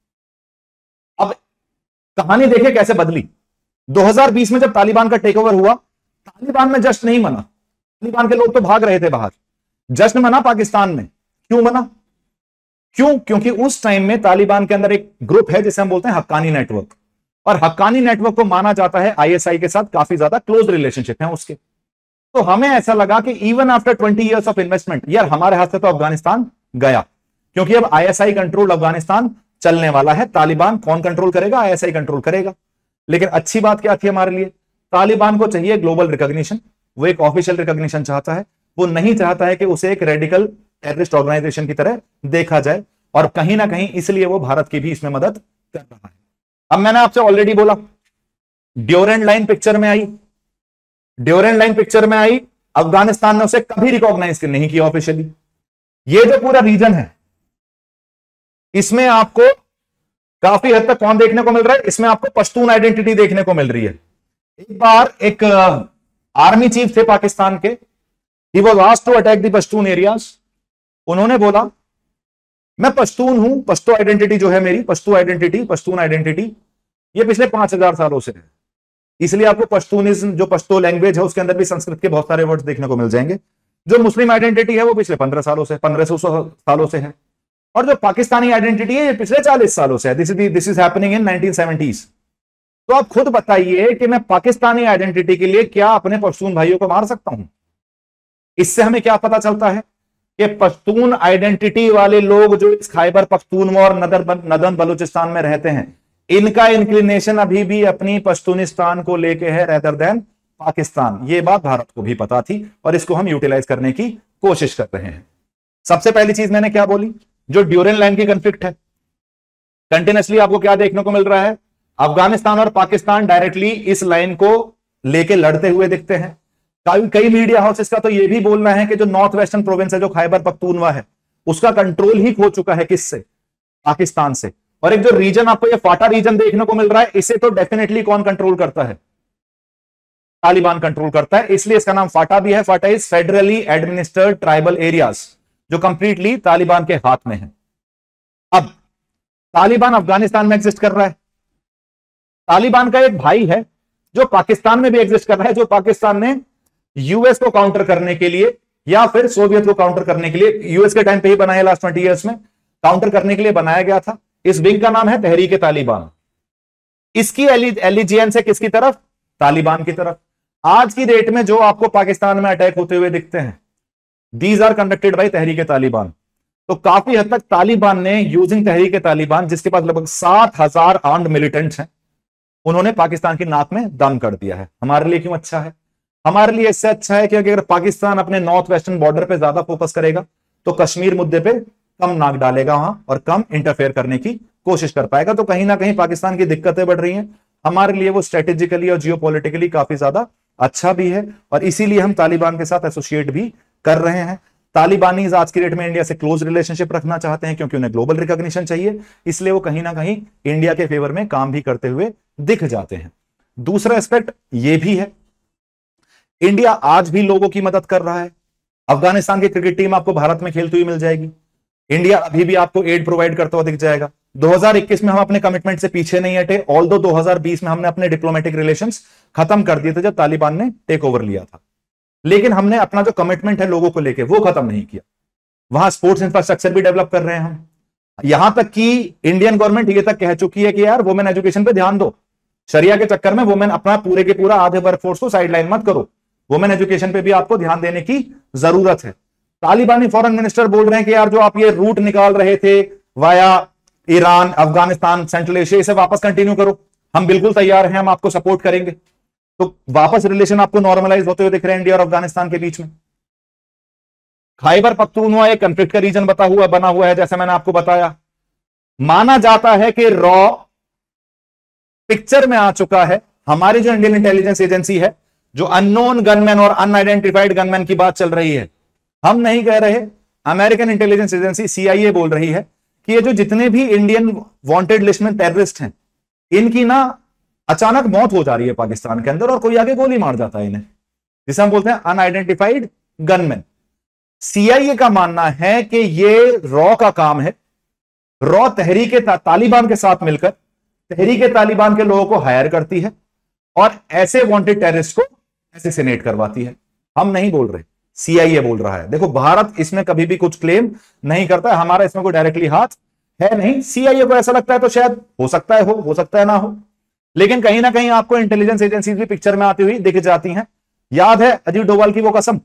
अब कहानी देखिए कैसे बदली। दो हज़ार बीस में जब तालिबान का टेक ओवर हुआ, तालिबान में जश्न नहीं मना। तालिबान के लोग तो भाग रहे थे बाहर, जश्न मना पाकिस्तान में। क्यों मना, क्यों? क्योंकि उस टाइम में तालिबान के अंदर एक ग्रुप है जिसे हम बोलते हैं हक्कानी नेटवर्क, और हक्कानी नेटवर्क को माना जाता है आईएसआई के साथ काफी ज्यादा क्लोज रिलेशनशिप है उसके। तो हमें ऐसा लगा कि even after twenty years of investment, यार हमारे हाथ से तो अफगानिस्तान गया, क्योंकि अब आईएसआई कंट्रोल अफगानिस्तान चलने वाला है। तालिबान कौन कंट्रोल करेगा, आईएसआई कंट्रोल करेगा। लेकिन अच्छी बात क्या थी हमारे लिए, तालिबान को चाहिए ग्लोबल रिकॉग्निशन। वो एक ऑफिशियल रिकॉग्निशन चाहता है, वो नहीं चाहता है कि उसे एक रेडिकल टेररिस्ट ऑर्गेनाइजेशन की तरह देखा जाए, और कहीं ना कहीं इसलिए वो भारत की भी इसमें मदद कर रहा है। अब मैंने आपसे ऑलरेडी बोला ड्यूरेंट लाइन पिक्चर में आई, ड्यूरेंट लाइन पिक्चर में आई, अफगानिस्तान ने उसे कभी रिकॉग्नाइज नहीं किया ऑफिशियली। ये जो पूरा रीजन है इसमें आपको काफी हद तक कौन देखने को मिल रहा है, इसमें आपको पश्तून आइडेंटिटी देखने को मिल रही है। एक बार एक आर्मी चीफ थे पाकिस्तान के, he was asked to attack the Pashtun areas. उन्होंने बोला मैं पश्तून हूं, पश्तो आइडेंटिटी जो है मेरी, पश्तो आइडेंटिटी, पश्तून आइडेंटिटी, ये पिछले पांच हजार सालों से है। इसलिए आपको पश्तूनिज्म जो पश्तो लैंग्वेज है उसके अंदर भी संस्कृत के बहुत सारे वर्ड्स देखने को मिल जाएंगे। जो मुस्लिम आइडेंटिटी है वो पिछले पंद्रह सालों से, पंद्रह सौ सालों से है, और जो पाकिस्तानी आइडेंटिटी है ये पिछले चालीस सालों से है। This is this is happening in nineteen seventies. तो आप खुद बताइए कि मैं पाकिस्तानी आइडेंटिटी के लिए क्या अपने पश्तून भाइयों को मार सकता हूं? इससे हमें क्या पता चलता है कि पश्तून आइडेंटिटी वाले लोग जो इस खैबर पख्तूनख्वा और नदन बलूचिस्तान में रहते हैं, इनका इंक्लिनेशन अभी भी अपनी पश्तूनिस्तान को लेके है रेदर देन पाकिस्तान। ये बात भारत को भी पता थी और इसको हम यूटिलाइज करने की कोशिश कर रहे हैं। सबसे पहली चीज मैंने क्या बोली, जो ड्यूरेंट लाइन की कंफ्लिक्ट है, कंटिन्यूसली आपको क्या देखने को मिल रहा है, अफगानिस्तान और पाकिस्तान डायरेक्टली इस लाइन को लेके लड़ते हुए दिखते हैं। कई कई मीडिया हाउसेस का तो यह भी बोलना है कि जो नॉर्थ वेस्टर्न प्रोविंस है, जो खैबर पख्तूनख्वा है, उसका कंट्रोल ही खो चुका है किससे, पाकिस्तान से। और एक जो रीजन आपको ये फाटा रीजन देखने को मिल रहा है, इसे तो डेफिनेटली कौन कंट्रोल करता है, तालिबान कंट्रोल करता है, इसलिए इसका नाम फाटा भी है। FATA is federally administered tribal areas, जो कंप्लीटली तालिबान के हाथ में है। अब तालिबान अफगानिस्तान में एग्जिस्ट कर रहा है, तालिबान का एक भाई है जो पाकिस्तान में भी एग्जिस्ट कर रहा है, जो पाकिस्तान ने यूएस को काउंटर करने के लिए या फिर सोवियत को काउंटर करने के लिए। यूएस के टाइम पे ही बनाया, लास्ट ट्वेंटी इयर्स में काउंटर करने के लिए बनाया गया था। इस विंग का नाम है तहरीक तालिबान। इसकी एलिजियंस है किसकी तरफ? तालिबान की तरफ। आज की डेट में जो आपको पाकिस्तान में अटैक होते हुए दिखते हैं, these are conducted by Tehreek Taliban. तो काफी हद तक तालिबान ने यूजिंग तहरीक तालिबान, जिसके पास लगभग सात हजार आर्म्ड मिलिटेंट्स हैं, उन्होंने पाकिस्तान की नाक में दम कर दिया है। हमारे लिए क्यों अच्छा है? हमारे लिए इससे अच्छा है कि अगर पाकिस्तान अपने नॉर्थ वेस्टर्न बॉर्डर पे ज्यादा फोकस करेगा तो कश्मीर मुद्दे पे कम नाक डालेगा वहां और कम इंटरफेयर करने की कोशिश कर पाएगा। तो कहीं ना कहीं पाकिस्तान की दिक्कतें बढ़ रही हैं, हमारे लिए वो स्ट्रेटेजिकली और जियोपॉलिटिकली काफी ज्यादा अच्छा भी है, और इसीलिए हम तालिबान के साथ एसोसिएट भी कर रहे हैं। तालिबानीज आज की डेट में इंडिया से क्लोज रिलेशनशिप रखना चाहते हैं क्योंकि उन्हें ग्लोबल रिकॉग्निशन चाहिए, इसलिए वो कहीं ना कहीं इंडिया के फेवर में काम भी करते हुए दिख जाते हैं। दूसरा एस्पेक्ट ये भी है, इंडिया आज भी लोगों की मदद कर रहा है। अफगानिस्तान की क्रिकेट टीम आपको भारत में खेलती हुई मिल जाएगी। इंडिया अभी भी आपको एड प्रोवाइड करता हुआ दिख जाएगा। दो हज़ार इक्कीस में हम अपने कमिटमेंट से पीछे नहीं हटे, ऑल्दो दो हज़ार बीस में हमने अपने डिप्लोमेटिक रिलेशंस खत्म कर दिए थे जब तालिबान ने टेक ओवर लिया था, लेकिन हमने अपना जो कमिटमेंट है लोगों को लेकर वो खत्म नहीं किया। वहां स्पोर्ट्स इंफ्रास्ट्रक्चर भी डेवलप कर रहे हैं हम। यहां तक कि इंडियन गवर्नमेंट ये तक कह चुकी है कि यार वुमेन एजुकेशन पे ध्यान दो, शरिया के चक्कर में वुमेन अपना पूरे के पूरा आधे वर्कफोर्स को साइडलाइन मत करो, वुमेन एजुकेशन पे भी आपको ध्यान देने की जरूरत है। तालिबानी फॉरेन मिनिस्टर बोल रहे हैं कि यार जो आप ये रूट निकाल रहे थे via Iran, Afghanistan, Central Asia, इसे वापस कंटिन्यू करो, हम बिल्कुल तैयार हैं, हम आपको सपोर्ट करेंगे। तो वापस रिलेशन आपको नॉर्मलाइज होते हुए दिख रहे हैं इंडिया और अफगानिस्तान के बीच में। खैबर पख्तूनख्वा एक कंफ्लिक्ट का रीजन बता हुआ बना हुआ है, जैसे मैंने आपको बताया। माना जाता है कि रॉ पिक्चर में आ चुका है। हमारी जो इंडियन इंटेलिजेंस एजेंसी है, जो अननोन गनमैन और अनआइडेंटिफाइड गनमैन की बात चल रही है, हम नहीं कह रहे, अमेरिकन इंटेलिजेंस एजेंसी सीआईए बोल रही है कि ये जो जितने भी इंडियन वांटेड लिस्ट में टेररिस्ट हैं, इनकी ना अचानक मौत हो जा रही है पाकिस्तान के अंदर और कोई आगे गोली मार जाता है इन्हें, जिसे हम बोलते हैं अनआइडेंटिफाइड गनमैन। सीआईए का मानना है कि ये रॉ का काम है। रॉ तहरीक तालिबान के साथ मिलकर तहरीक तालिबान के लोगों को हायर करती है और ऐसे वांटेड टेररिस्ट को असैसिनेट करवाती है। हम नहीं बोल रहे, सीआईए बोल रहा है। देखो, भारत इसमें कभी भी कुछ क्लेम नहीं करता है, हमारा इसमें कोई डायरेक्टली हाथ है नहीं। सीआईए को ऐसा लगता है तो शायद हो सकता है हो हो सकता है ना हो, लेकिन कहीं ना कहीं आपको इंटेलिजेंस एजेंसीज भी पिक्चर में आती हुई दिख जाती हैं। याद है अजीत डोभाल की वो कसम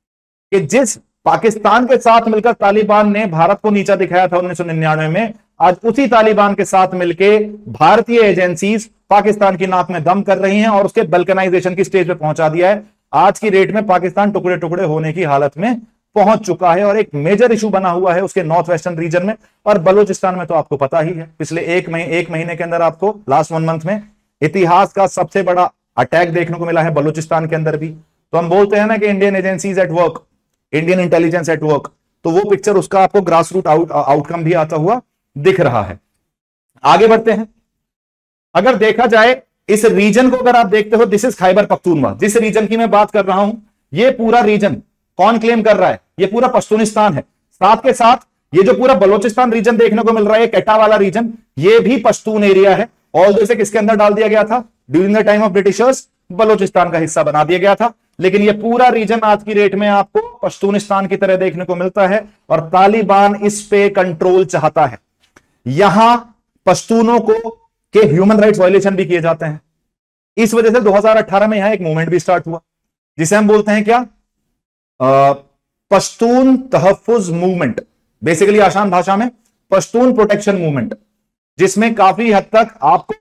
कि जिस पाकिस्तान के साथ मिलकर तालिबान ने भारत को नीचा दिखाया था उन्नीस सौ निन्यानवे में, आज उसी तालिबान के साथ मिलकर भारतीय एजेंसीज पाकिस्तान की नाक में दम कर रही हैं और उसके बल्कनाइजेशन की स्टेज पे पहुंचा दिया है। आज की डेट में पाकिस्तान टुकड़े टुकड़े होने की हालत में पहुंच चुका है और एक मेजर इशू बना हुआ है उसके नॉर्थ वेस्टर्न रीजन में। और बलूचिस्तान में तो आपको पता ही है, पिछले एक महीने एक महीने के अंदर आपको लास्ट वन मंथ में इतिहास का सबसे बड़ा अटैक देखने को मिला है बलूचिस्तान के अंदर भी। तो हम बोलते हैं ना कि Indian agencies at work, Indian intelligence at work, तो वो पिक्चर उसका आपको ग्रास रूट आउटकम भी आता हुआ दिख रहा है। आगे बढ़ते हैं। अगर देखा जाए इस रीजन को, अगर आप देखते हो, दिस इज खैबर पख्तूनख्वा, जिस रीजन की मैं बात कर रहा हूं, ये पूरा रीजन कौन क्लेम कर रहा है? ये पूरा पश्तूनिस्तान है। साथ के साथ ये जो पूरा बलोचिस्तान रीजन देखने को मिल रहा है, कैटा वाला रीजन, ये भी पश्तून एरिया है। ऑल इसे किसके अंदर डाल दिया गया था? During the time of Britishers Balochistan का हिस्सा बना दिया गया था, लेकिन ये पूरा रीजन आज की डेट में आपको पश्तूनिस्तान की तरह देखने को मिलता है और तालिबान इस पे कंट्रोल चाहता है। यहां पश्तूनों को के ह्यूमन राइट्स वायलेशन भी किए जाते हैं। इस वजह से दो हज़ार अठारह में यहां एक मूवमेंट भी स्टार्ट हुआ जिसे हम बोलते हैं क्या? Uh, Pashtun Tahaffuz movement, basically आसान भाषा में पश्तून प्रोटेक्शन मूवमेंट, जिसमें काफी हद तक आपको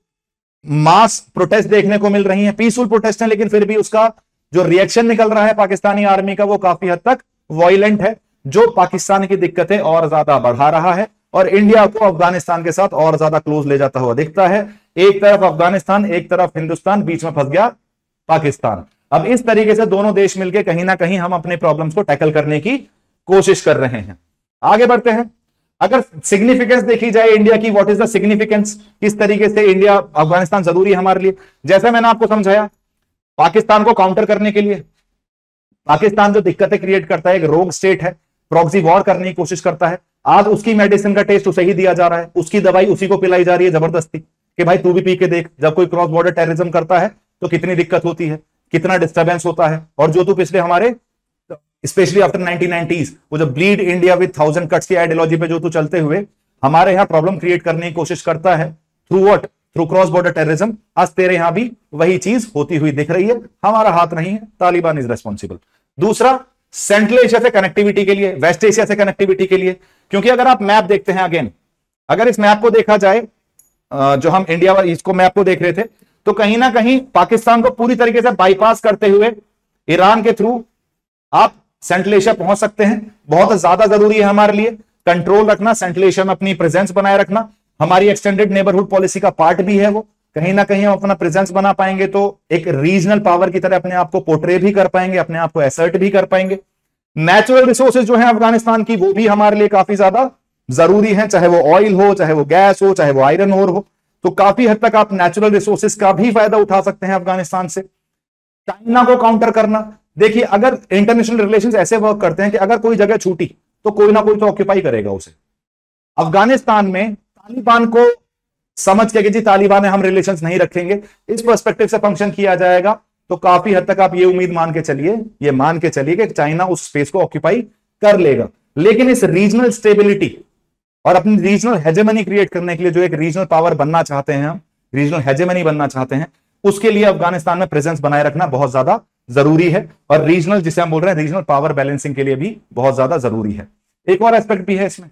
मास प्रोटेस्ट देखने को मिल रही है। पीसफुल प्रोटेस्ट है, लेकिन फिर भी उसका जो रिएक्शन निकल रहा है पाकिस्तानी आर्मी का वो काफी हद तक वायलेंट है, जो पाकिस्तान की दिक्कतें और ज्यादा बढ़ा रहा है और इंडिया को अफगानिस्तान के साथ और ज्यादा क्लोज ले जाता हुआ दिखता है। एक तरफ अफगानिस्तान, एक तरफ हिंदुस्तान, बीच में फंस गया पाकिस्तान। अब इस तरीके से दोनों देश मिलकर कहीं ना कहीं हम अपने प्रॉब्लम्स को टैकल करने की कोशिश कर रहे हैं। आगे बढ़ते हैं। अगर सिग्निफिकेंस देखी जाए इंडिया की, व्हाट इज द सिग्निफिकेंस, किस तरीके से इंडिया अफगानिस्तान जरूरी है हमारे लिए, जैसे मैंने आपको समझाया, पाकिस्तान को काउंटर करने के लिए पाकिस्तान जो दिक्कतें क्रिएट करता है, एक रोग स्टेट है, प्रॉक्सी वॉर करने की कोशिश करता है। आज उसकी मेडिसिन का टेस्ट उसे ही दिया जा रहा है, उसकी दवाई उसी को पिलाई जा रही है जबरदस्ती कि भाई तू भी पी के देख, जब कोई क्रॉस बॉर्डर टेररिज्म करता है तो कितनी दिक्कत होती है। कितना डिस्टर्बेंस होता है। और जो तू पिछले हमारे स्पेशली आफ्टर नाइनटीन नाइंटीज़ वो जो bleed India with thousand cuts की आइडियोलॉजी पे जो तू चलते हुए हमारे यहां प्रॉब्लम क्रिएट करने की कोशिश करता है through what, through cross border terrorism, आज तेरे यहां भी वही चीज होती हुई दिख रही है। हमारा हाथ नहीं है, तालिबान इज रेस्पॉन्सिबल। दूसरा, सेंट्रल एशिया से कनेक्टिविटी के लिए, वेस्ट एशिया से कनेक्टिविटी के लिए, क्योंकि अगर आप मैप देखते हैं, अगेन अगर इस मैप को देखा जाए, जो हम इंडिया इसको मैप को देख रहे थे, तो कहीं ना कहीं पाकिस्तान को पूरी तरीके से बाईपास करते हुए ईरान के थ्रू आप सेंट्रल एशिया पहुंच सकते हैं। बहुत ज्यादा जरूरी है हमारे लिए कंट्रोल रखना, सेंट्रल एशिया में अपनी प्रेजेंस बनाए रखना। हमारी एक्सटेंडेड नेबरहुड पॉलिसी का पार्ट भी है वो। कहीं ना कहीं हम अपना प्रेजेंस बना पाएंगे तो एक रीजनल पावर की तरह अपने आप को पोर्ट्रे भी कर पाएंगे, अपने आप को एसर्ट भी कर पाएंगे। नेचुरल रिसोर्सेज जो है अफगानिस्तान की, वो भी हमारे लिए काफी ज्यादा जरूरी है, चाहे वो ऑयल हो, चाहे वो गैस हो, चाहे वो आयरन ओर हो। तो काफी हद तक आप नेचुरल रिसोर्सेज का भी फायदा उठा सकते हैं अफगानिस्तान से। चाइना को काउंटर करना, देखिए अगर इंटरनेशनल रिलेशंस ऐसे वर्क करते हैं कि अगर कोई जगह छूटी तो कोई ना कोई तो ऑक्यूपाई करेगा उसे। अफगानिस्तान में तालिबान को समझ के कि जी तालिबान है, हम रिलेशंस नहीं रखेंगे, इस पर्सपेक्टिव से फंक्शन किया जाएगा, तो काफी हद तक आप ये उम्मीद मान के चलिए, ये मान के चलिए कि चाइना उस स्पेस को ऑक्यूपाई कर लेगा। लेकिन इस रीजनल स्टेबिलिटी और अपनी रीजनल हेजेमनी क्रिएट करने के लिए, जो एक रीजनल पावर बनना चाहते हैं हम, रीजनल हेजेमनी बनना चाहते हैं, उसके लिए अफगानिस्तान में प्रेजेंस बनाए रखना बहुत ज्यादा जरूरी है। और रीजनल, जिसे हम बोल रहे हैं रीजनल पावर बैलेंसिंग के लिए भी बहुत ज्यादा जरूरी है। एक और एस्पेक्ट भी है इसमें,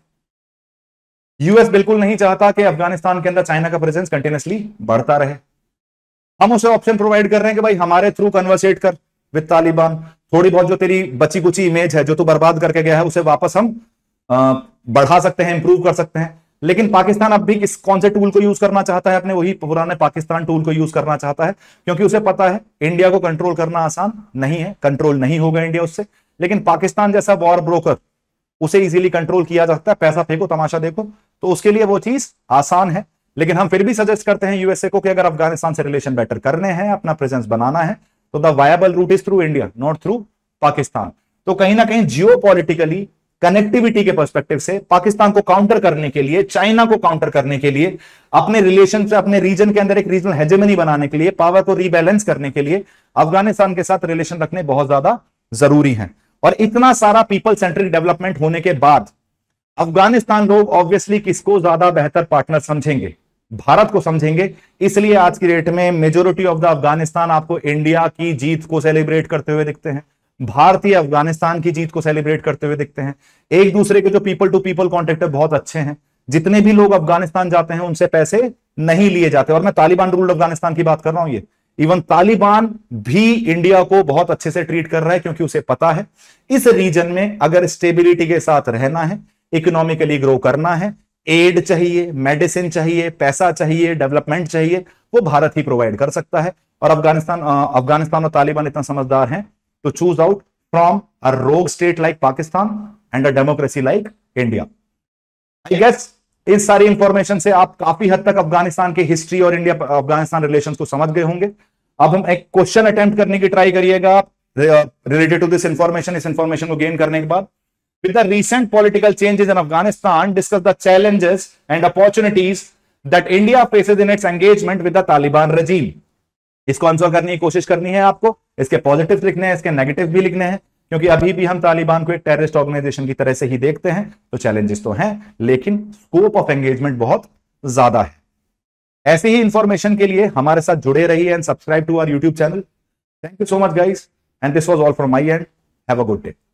यूएस बिल्कुल नहीं चाहता कि अफगानिस्तान के अंदर चाइना का प्रेजेंस कंटिन्यूसली बढ़ता रहे। हम उसे ऑप्शन प्रोवाइड कर रहे हैं कि भाई हमारे थ्रू कन्वर्सेट कर विद तालिबान, थोड़ी बहुत जो तेरी बची कुची इमेज है जो तू बर्बाद करके गया है उसे वापस हम आ, बढ़ा सकते हैं, इंप्रूव कर सकते हैं। लेकिन पाकिस्तान अब भी किस कौन से टूल को यूज करना चाहता है? अपने वही पुराने पाकिस्तान टूल को यूज करना चाहता है, क्योंकि उसे पता है इंडिया को कंट्रोल करना आसान नहीं है, कंट्रोल नहीं होगा इंडिया उससे। लेकिन पाकिस्तान जैसा वॉर ब्रोकर, उसे इजीली कंट्रोल किया जा सकता है, पैसा फेंको तमाशा देखो, तो उसके लिए वो चीज आसान है। लेकिन हम फिर भी सजेस्ट करते हैं यूएसए को कि अगर अफगानिस्तान से रिलेशन बेटर करने हैं, अपना प्रेजेंस बनाना है, तो the viable route is through India, not through Pakistan. तो कहीं ना कहीं जियोपॉलिटिकली कनेक्टिविटी के पर्सपेक्टिव से पाकिस्तान को काउंटर करने के लिए, चाइना को काउंटर करने के लिए, अपने रिलेशन से अपने रीजन के अंदर एक रीजनल हेजेमनी बनाने के लिए, पावर को रीबैलेंस करने के लिए अफगानिस्तान के साथ रिलेशन रखने बहुत ज्यादा जरूरी है। और इतना सारा पीपल सेंट्रिक डेवलपमेंट होने के बाद अफगानिस्तान लोग ऑब्वियसली किसको ज्यादा बेहतर पार्टनर समझेंगे? भारत को समझेंगे। इसलिए आज की डेट में मेजोरिटी ऑफ द अफगानिस्तान आपको इंडिया की जीत को सेलिब्रेट करते हुए दिखते हैं, भारतीय अफगानिस्तान की जीत को सेलिब्रेट करते हुए दिखते हैं। एक दूसरे के जो पीपल टू पीपल कॉन्टेक्ट बहुत अच्छे हैं। जितने भी लोग अफगानिस्तान जाते हैं उनसे पैसे नहीं लिए जाते। और मैं तालिबान रूल्ड अफगानिस्तान की बात कर रहा हूं, ये इवन तालिबान भी इंडिया को बहुत अच्छे से ट्रीट कर रहा है, क्योंकि उसे पता है इस रीजन में अगर स्टेबिलिटी के साथ रहना है, इकोनॉमिकली ग्रो करना है, एड चाहिए, मेडिसिन चाहिए, पैसा चाहिए, डेवलपमेंट चाहिए, वो भारत ही प्रोवाइड कर सकता है। और अफगानिस्तान अफगानिस्तान और तालिबान इतना समझदार हैं to choose out from a rogue state like Pakistan and a democracy like India. I guess इस सारी इंफॉर्मेशन से आप काफी हद तक अफगानिस्तान की हिस्ट्री और इंडिया अफगानिस्तान रिलेशंस को समझ गए होंगे। अब हम एक क्वेश्चन अटेम्प्ट करने की ट्राई करिएगा आप रिलेटेड टू दिस इंफॉर्मेशन। इस इंफॉर्मेशन को गेन करने के बाद, with the recent political changes in Afghanistan, discuss the challenges and opportunities that India faces in its engagement with the Taliban regime. इसको आंसर करने की कोशिश करनी है आपको। इसके पॉजिटिव लिखने हैं, इसके नेगेटिव भी लिखने हैं, क्योंकि अभी भी हम तालिबान को एक टेररिस्ट ऑर्गेनाइजेशन की तरह से ही देखते हैं। तो चैलेंजेस तो हैं, लेकिन स्कोप ऑफ एंगेजमेंट बहुत ज्यादा है। ऐसी ही इंफॉर्मेशन के लिए हमारे साथ जुड़े रहिए and subscribe to our YouTube channel. Thank you so much guys, and this was all from my end. Have a good day.